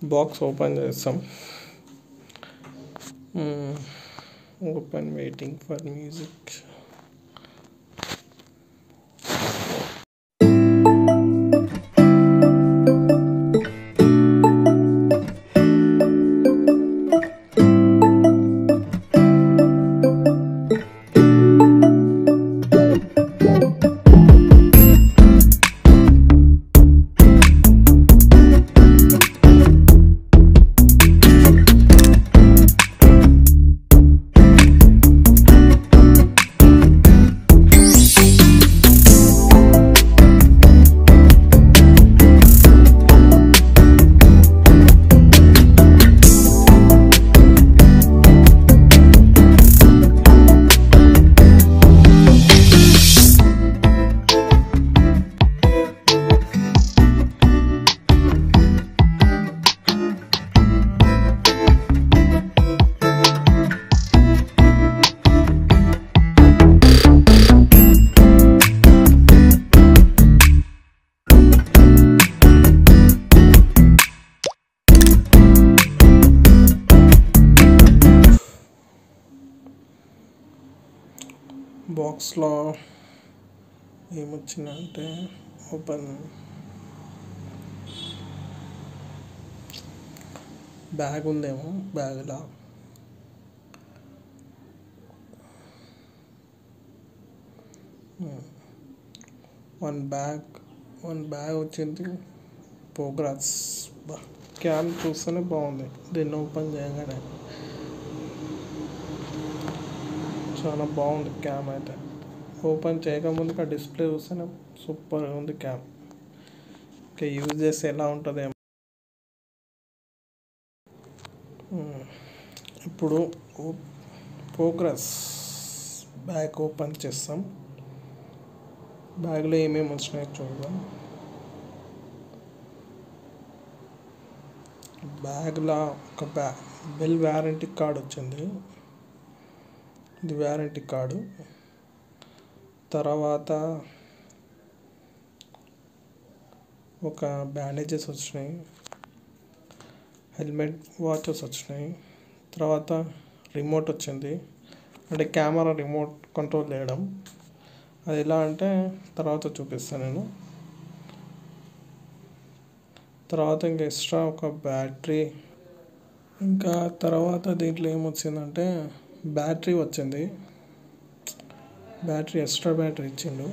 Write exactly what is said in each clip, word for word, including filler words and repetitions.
Box open చేస్తాం. Open waiting for music. బాక్స్లో ఏమొచ్చిందంటే ఓపెన్ బ్యాగ్ ఉందేమో. బ్యాగ్లో వన్ బ్యాగ్ వన్ బ్యాగ్ వచ్చింది. ప్రోగ్రెస్ క్యామ్ చూస్తేనే బాగుంది. దీన్ని ఓపెన్ చేయగానే చాలా బాగుంది క్యామ్ అయితే. ఓపెన్ చేయకముందుకు ఆ డిస్ప్లే చూస్తేనే సూపర్గా ఉంది క్యామ్. ఇంకా యూజ్ చేస్తే ఎలా ఉంటుందేమో. ఇప్పుడు ప్రోగ్రెస్ బ్యాగ్ ఓపెన్ చేస్తాం. బ్యాగ్లో ఏమేమి వచ్చినాయో చూద్దాం. బ్యాగ్లో ఒక బ్యా బెల్ వారంటీ కార్డ్ వచ్చింది. ఇది వారంటీ కార్డు. తర్వాత ఒక బ్యాండేజెస్ వచ్చినాయి. హెల్మెట్ వాచెస్ వచ్చినాయి. తర్వాత రిమోట్ వచ్చింది, అంటే కెమెరా రిమోట్ కంట్రోల్ చేయడం. అది ఎలా అంటే తర్వాత చూపిస్తాను నేను. తర్వాత ఇంకా ఎక్స్ట్రా ఒక బ్యాటరీ. ఇంకా తర్వాత దీంట్లో ఏమొచ్చిందంటే బ్యాటరీ వచ్చింది. బ్యాటరీ ఎక్స్ట్రా బ్యాటరీ ఇచ్చిండు.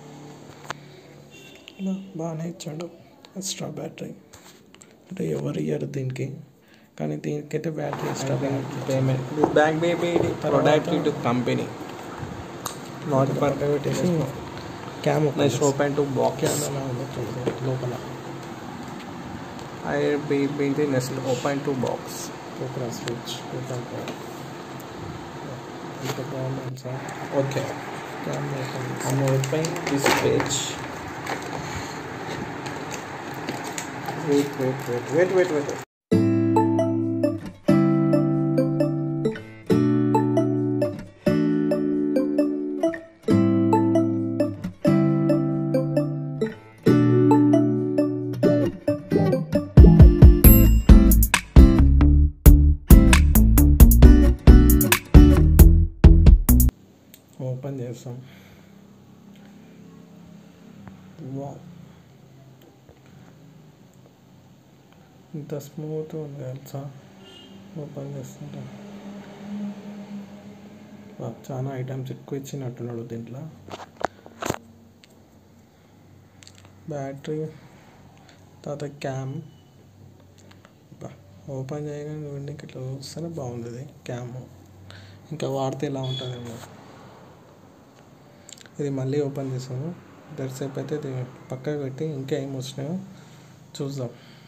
ఇలా బాగానే ఇచ్చాడు ఎక్స్ట్రా బ్యాటరీ. అంటే ఎవరు ఇయ్యరు దీనికి, కానీ దీనికైతే battery extra battery. Payment back baby product to company not for పెట్టేసి cam nice open to box. Cam ఎలా ఉందో చూద్దాం లోపల. I B B next open to box. Progress switch open చేయాలి. ఎంత బాగుంది sir. Okay, cam open. I'm opening this page. Wait, wait, wait, wait, wait, wait. Open చేస్తాం. Wow, ఇంత smooth ఉంది తెలుసా ఓపెన్ చేస్తుంటే. చాలా ఐటమ్స్ ఎక్కువ ఇచ్చినట్టున్నాడు దీంట్లో. బ్యాటరీ, తర్వాత క్యామ్. ఓపెన్ చేయగానే చూడండి ఇట్లా చూస్తేనే బాగుంది ఇది క్యామ్. ఇంకా వాడితే ఎలా ఉంటుందేమో. ఇది మళ్ళీ ఓపెన్ చేసాము. దరిసేపు అయితే ఇది పక్కకు పెట్టి ఇంకా ఏం వచ్చినాయో చూద్దాం.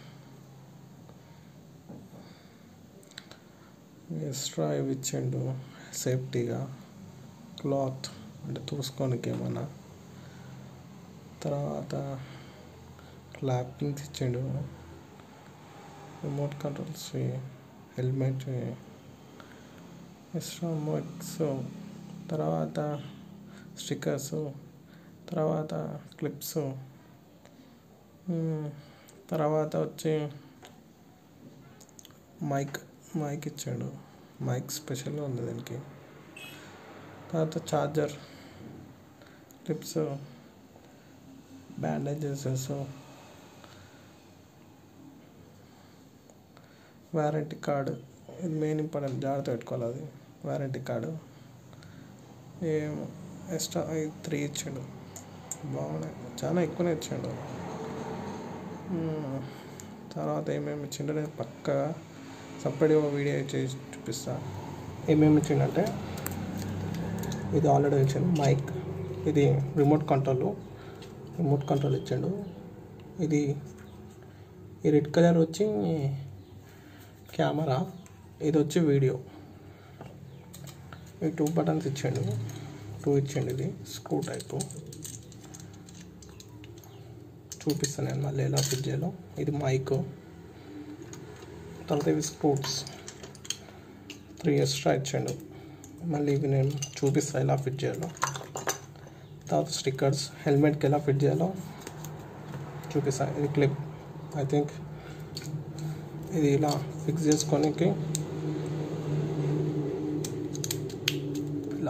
ఎక్స్ట్రా ఇవి ఇచ్చిండు సేఫ్టీగా. క్లాత్ అంటే చూసుకోనికి ఏమన్నా. తర్వాత క్లాపింగ్స్ ఇచ్చిండు. Remote controls, helmet, extra mods, తర్వాత స్టిక్కర్స్, తర్వాత క్లిప్స్, తర్వాత వచ్చి మైక్ మైక్ ఇచ్చాడు, మైక్ స్పెషల్గా ఉంది దీనికి. తర్వాత charger, clips, bandages, warranty card, ఇది మెయిన్ ఇంపార్టెంట్, జాగ్రత్త పెట్టుకోవాలి అది వారంటీ కార్డు. ఏం ఎక్స్ట్రా త్రీ ఇచ్చాడు, బాగున్నాయి, చాలా ఎక్కువనే ఇచ్చాడు. తర్వాత ఏమేమి ఇచ్చిండో నేను పక్కగా సపరేట్గా వీడియో చేసి చూపిస్తాను. ఏమేమి ఇచ్చిండంటే ఇది ఆల్రెడీ ఇచ్చాను మైక్, ఇది రిమోట్ కంట్రోల్ రిమోట్ కంట్రోల్ ఇచ్చాడు. ఇది ఈ రెడ్ కలర్ వచ్చి కెమెరా, ఇది వచ్చి వీడియో. ఈ టూ బటన్స్ ఇచ్చాడు, టూ ఇచ్చాడు. ఇది స్క్రూ టైపు, చూపిస్తాను నేను మళ్ళీ ఎలా ఫిట్ చేయాలో. ఇది మైక్, తర్వాత ఇవి స్క్రూస్ త్రీ ఎక్స్ట్రా ఇచ్చాడు. మళ్ళీ ఇవి నేను చూపిస్తాను ఎలా ఫిట్ చేయాలో. తర్వాత స్టిక్కర్స్, హెల్మెట్కి ఎలా ఫిట్ చేయాలో చూపిస్తాను. ఇది క్లిప్, ఐ థింక్ ఇది ఇలా ఫిక్స్ చేసుకోనికి ఇలా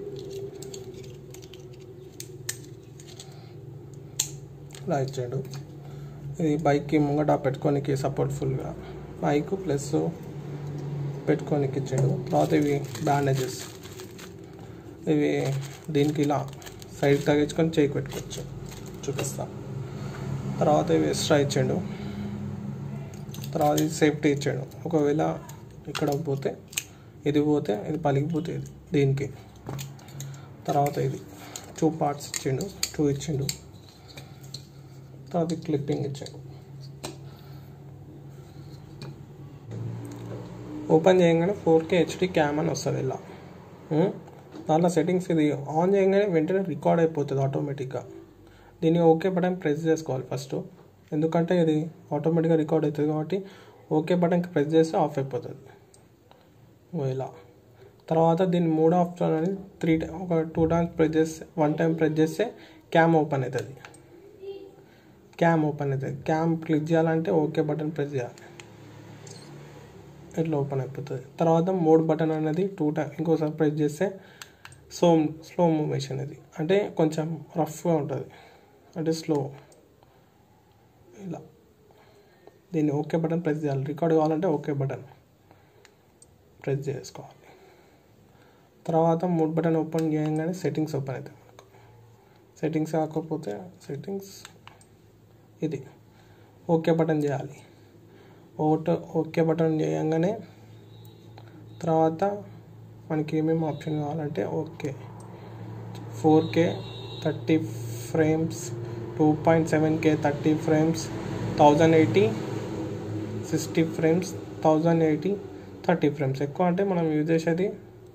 ఇలా ఇచ్చాడు. ఇది బైక్కి ముంగట పెట్టుకోనికి సపోర్ట్ఫుల్గా బైక్ ప్లస్ పెట్టుకోనికి ఇచ్చాడు. తర్వాత ఇవి బ్యాండేజెస్, ఇవి దీనికి ఇలా సైడ్ తగ్గించుకొని చేయికి పెట్టుకోవచ్చు, చూపిస్తా. తర్వాత ఇవి ఎక్స్ట్రా ఇచ్చాడు. తర్వాత ఇది సేఫ్టీ ఇచ్చాడు, ఒకవేళ ఇక్కడ పోతే ఇది పోతే ఇది పలిగిపోతే ఇది దీనికి. తర్వాత ఇది టూ పార్ట్స్ ఇచ్చిండు, టూ ఇచ్చిండు. తర్వాత క్లిప్పింగ్ ఇచ్చాడు. ఓపెన్ చేయగానే ఫోర్ కే హెచ్డి క్యామ్ అని వస్తుంది ఇలా. దాంట్లో సెట్టింగ్స్ ఇది ఆన్ చేయగానే వెంటనే రికార్డ్ అయిపోతుంది ఆటోమేటిక్గా. దీన్ని ఓకే బటన్ ప్రెస్ చేసుకోవాలి ఫస్ట్, ఎందుకంటే ఇది ఆటోమేటిక్గా రికార్డ్ అవుతుంది కాబట్టి ఓకే బటన్కి ప్రెస్ చేస్తే ఆఫ్ అయిపోతుంది ఇలా. తర్వాత దీన్ని మూడ్ ఆఫ్ అని త్రీ టైమ్ ఒక టూ టైమ్స్ ప్రెస్ చేస్తే, వన్ టైం ప్రెస్ చేస్తే క్యామ్ ఓపెన్ అవుతుంది. క్యామ్ ఓపెన్ అవుతుంది. క్యామ్ క్లిక్ చేయాలంటే ఓకే బటన్ ప్రెస్ చేయాలి, ఇట్లా ఓపెన్ అయిపోతుంది. తర్వాత మోడ్ బటన్ అనేది టూ టైం ఇంకోసారి ప్రెస్ చేస్తే స్లో స్లో మూవేషన్, ఇది అంటే కొంచెం రఫ్గా ఉంటుంది, అంటే స్లో ఇలా. దీన్ని ఓకే బటన్ ప్రెస్ చేయాలి. రికార్డ్ కావాలంటే ఓకే బటన్ ప్రెస్ చేసుకోవాలి. తర్వాత మోడ్ బటన్ ఓపెన్ చేయగానే సెట్టింగ్స్ ఓపెన్ అవుతాయి మనకు. సెట్టింగ్స్ కాకపోతే సెట్టింగ్స్ ఇది ఓకే బటన్ చేయాలి. ఓటో ఓకే బటన్ చేయగానే తర్వాత మనకి ఏమేమి ఆప్షన్ కావాలంటే okay four K thirty frames, two point seven K thirty frames, thousand eighty sixty frames, thousand eighty thirty frames. ఎక్కువ అంటే మనం యూజ్ చేసేది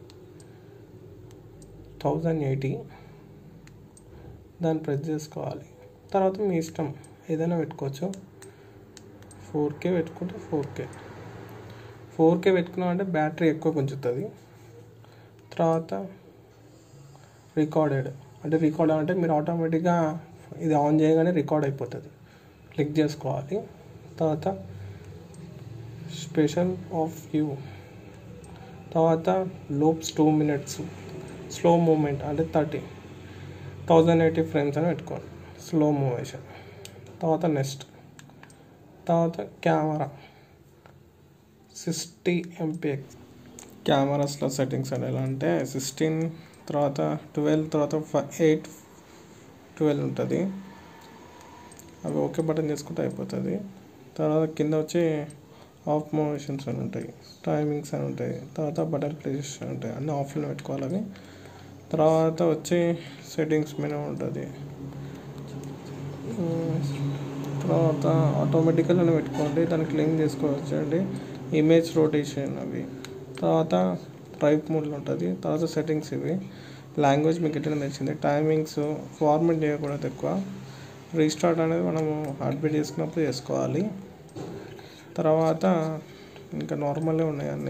థౌజండ్ ఎయిటీ, దాన్ని ప్రెస్ చేసుకోవాలి. తర్వాత మీ ఇష్టం ఏదైనా పెట్టుకోవచ్చు. ఫోర్ కే పెట్టుకుంటే ఫోర్ కే ఫోర్ కే పెట్టుకున్నామంటే బ్యాటరీ ఎక్కువ గుంజుతుంది. తర్వాత రికార్డెడ్ అంటే రికార్డ్ అంటే మీరు ఆటోమేటిక్గా ఇది ఆన్ చేయగానే రికార్డ్ అయిపోతుంది, క్లిక్ చేసుకోవాలి. తర్వాత స్పెషల్ ఆఫ్ వ్యూ, తర్వాత loops two minutes, slow moment అంటే థర్టీ థౌజండ్ ఎయిటీ ఫ్రేమ్స్ అని పెట్టుకోండి, స్లో మూవేషన్. తర్వాత నెక్స్ట్, తర్వాత కెమెరా సిక్స్టీ ఎంపీఎక్స్. కెమెరాస్లో సెట్టింగ్స్ అని ఎలా అంటే సిక్స్టీన్, తర్వాత ట్వెల్వ్, తర్వాత ఎయిట్ ట్వెల్వ్ ఉంటుంది. అవి ఓకే బటన్ చేసుకుంటే అయిపోతుంది. తర్వాత కింద వచ్చి ఆఫ్ మూవేషన్స్ అని ఉంటాయి, టైమింగ్స్ అని ఉంటాయి, తర్వాత బటన్ ప్లేసెస్ అని ఉంటాయి, అన్నీ ఆఫ్లో పెట్టుకోవాలి అవి. తర్వాత వచ్చి సెట్టింగ్స్ మెనూ ఉంటుంది. తర్వాత ఆటోమేటికల్గానే పెట్టుకోండి, దాన్ని క్లీన్ చేసుకోవచ్చు అండి. ఇమేజ్ రొటేషన్ అవి, తర్వాత డ్రైవ్ మోడ్లో ఉంటుంది. తర్వాత సెట్టింగ్స్ ఇవి. లాంగ్వేజ్ మీకు ఎట్లా నచ్చింది, టైమింగ్స్, ఫార్మేట్ చేయకూడదు ఎక్కువ. రీస్టార్ట్ అనేది మనము హార్డ్వేర్ చేసుకున్నప్పుడు చేసుకోవాలి. తర్వాత ఇంకా నార్మల్గా ఉన్నాయి అన్నీ.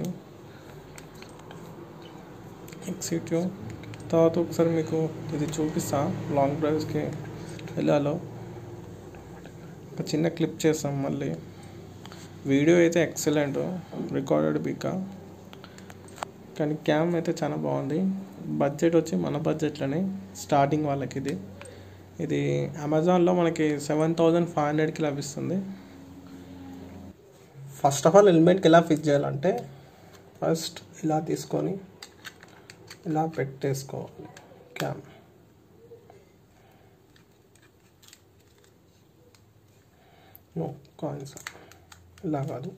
ఎక్సిట్యూ తర్వాత ఒకసారి మీకు ఇది చూపిస్తా, లాంగ్ డ్రైవ్స్కి వెళ్ళాలో ఒక చిన్న క్లిప్ చేస్తాం. మళ్ళీ వీడియో అయితే ఎక్సలెంట్, రికార్డెడ్ పిక్, కానీ క్యామ్ అయితే చాలా బాగుంది. బడ్జెట్ వచ్చి మన బడ్జెట్లోనే స్టార్టింగ్ వాళ్ళకి ఇది ఇది అమెజాన్లో మనకి సెవెన్ థౌజండ్ ఫైవ్ హండ్రెడ్కి లభిస్తుంది. ఫస్ట్ ఆఫ్ ఆల్ హెల్మెట్కి ఎలా ఫిక్స్ చేయాలంటే ఫస్ట్ ఇలా తీసుకొని ఇలా పెట్టేసుకోవాలి క్యామ్. నో కాయిన్స్ ఇలా కాదు,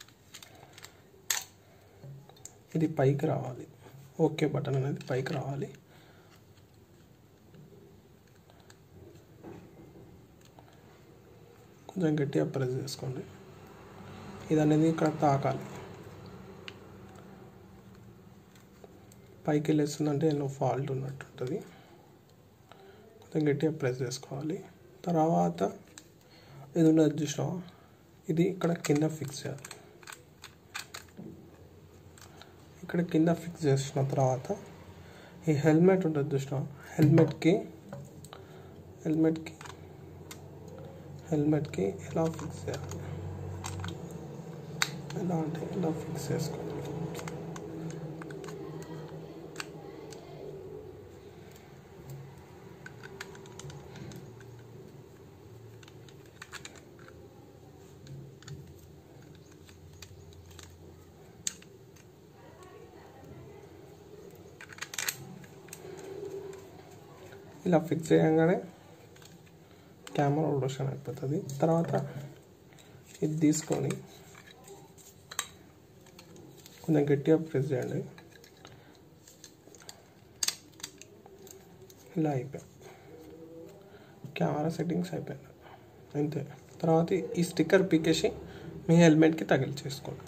ఇది పైకి రావాలి. ఓకే బటన్ అనేది పైకి రావాలి. కొంచెం గట్టిగా ప్రెస్ చేసుకోండి. ఇది అనేది ఇక్కడ తాకాలి. పైకి వెళ్ళేస్తుందంటే ఏదో ఫాల్ట్ ఉన్నట్టు ఉంటుంది. కొంచెం గట్టిగా ప్రెస్ చేసుకోవాలి. తర్వాత ఇది ఉన్నది చూసినావా, ఇది ఇక్కడ కింద ఫిక్స్ చేయాలి. ఇక్కడ కింద ఫిక్స్ చేసిన తర్వాత ఈ హెల్మెట్ ఉంటుంది చూసినావా, హెల్మెట్కి హెల్మెట్కి హెల్మెట్కి ఎలా ఫిక్స్ చేయాలి, ఎలా అంటే ఇలా ఫిక్స్ చేసుకోవాలి. ఇలా ఫిక్స్ చేయగానే కెమెరా రొటేషన్ అయిపోతుంది. తర్వాత ఇది తీసుకొని కొంచెం గట్టిగా ప్రెస్ చేయండి. ఇలా అయిపోయింది, కెమెరా సెట్టింగ్స్ అయిపోయింది అంతే. తర్వాత ఈ స్టిక్కర్ పీకేసి మీ హెల్మెట్కి తగిలించేసుకోండి.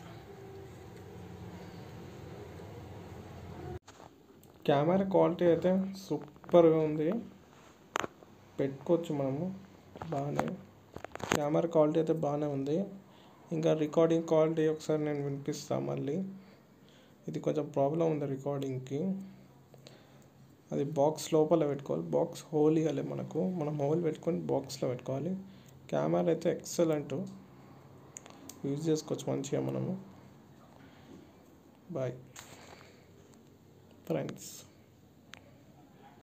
కెమెరా క్వాలిటీ అయితే సూపర్గా ఉంది, పెట్టుకోవచ్చు మనము బాగానే. కెమెరా క్వాలిటీ అయితే బాగానే ఉంది. ఇంకా రికార్డింగ్ క్వాలిటీ ఒకసారి నేను వినిపిస్తాను మళ్ళీ. ఇది కొంచెం ప్రాబ్లం ఉంది రికార్డింగ్కి. అది బాక్స్ లోపల పెట్టుకోవాలి, బాక్స్ హోల్ ఇవ్వాలి మనకు, మనం హోల్ పెట్టుకొని బాక్స్లో పెట్టుకోవాలి. కెమెరా అయితే ఎక్సలెంట్, యూజ్ చేసుకోవచ్చు మంచిగా మనము. Bye friends.